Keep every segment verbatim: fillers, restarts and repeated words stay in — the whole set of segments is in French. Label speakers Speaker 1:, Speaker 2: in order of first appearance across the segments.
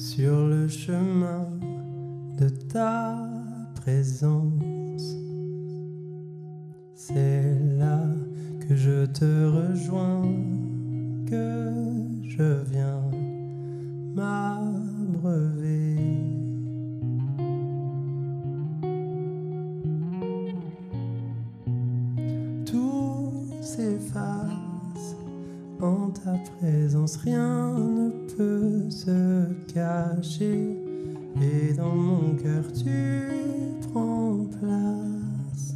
Speaker 1: sur le chemin de ta présence. C'est là que je te rejoins, que je viens m'abreuver. Tout s'efface en ta présence, rien ne peut se cacher, et dans mon cœur tu prends place.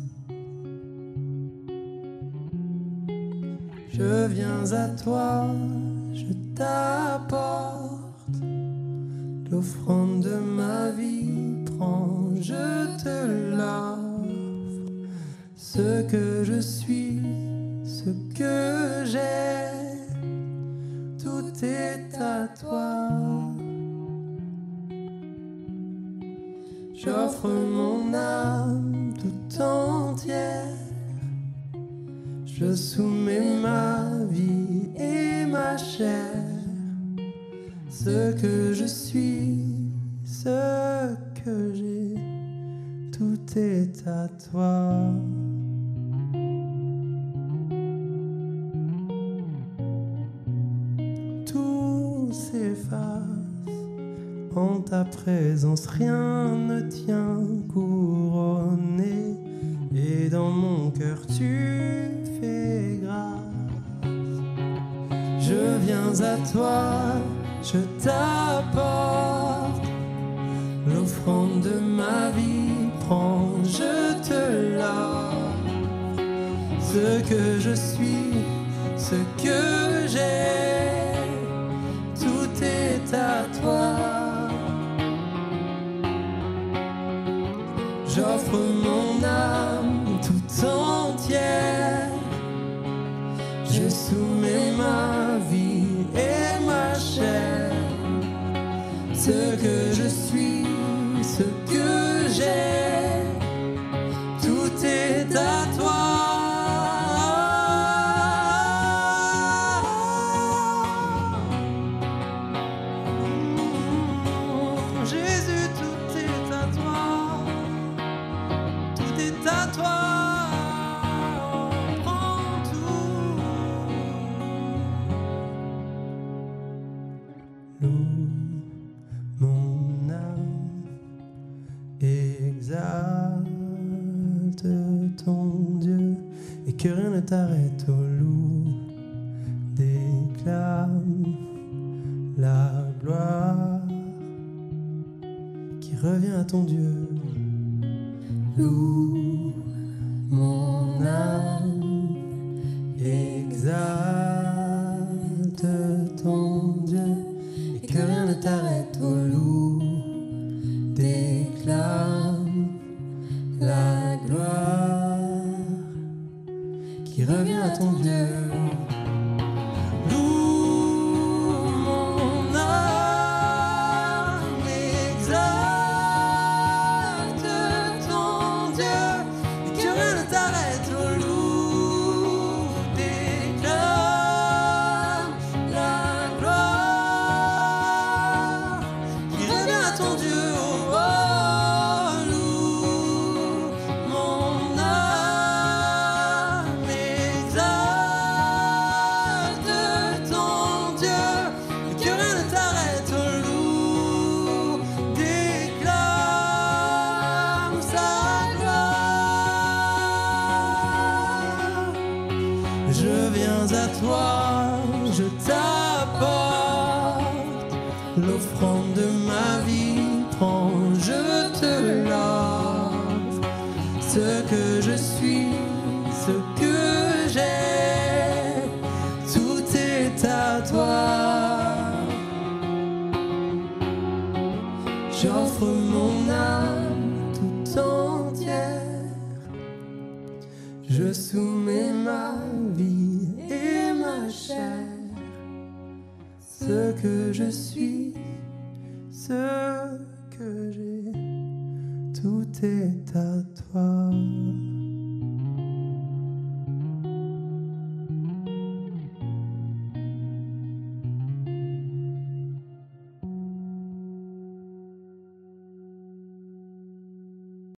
Speaker 1: Je viens à toi, je t'apporte l'offrande de ma vie, prends, je te l'offre. Ce que je suis, ce que j'ai, tout est à toi. J'offre mon âme tout entière, je soumets ma vie et ma chair. Ce que je suis, ce que j'ai, tout est à toi. Tout s'efface en ta présence, rien ne tient couronné, et dans mon cœur tu fais grâce. Je viens à toi, je t'apporte l'offrande de ma vie, prends, je te l'offre. Ce que je suis, ce que j'ai, tout est à toi. J'offre mon âme tout entière, je soumets ma vie et ma chair. Ce que je suis, ce que j'ai, tout est à toi. Jésus, tout est à toi, tout est à toi. Prends tout. Loue mon âme, exalte ton Dieu, et que rien ne t'arrête. Au loup, déclame la gloire qui revient à ton Dieu. Loue mon âme, exalte ton Dieu, et que rien ne t'arrête. Au loup, déclame la gloire qui revient à ton Dieu. Loue mon âme, exalte ton Dieu, et que rien ne t'arrête. Au loup, déclame la gloire qui revient à ton Dieu. Je viens à toi, je t'apporte l'offrande de ma vie, prends, je te l'offre. Ce que je suis, ce que j'ai, tout est à toi. J'offre mon âme tout entière, je soumets ma vie et ma chair. Ce que je suis, ce que j'ai, tout est à toi.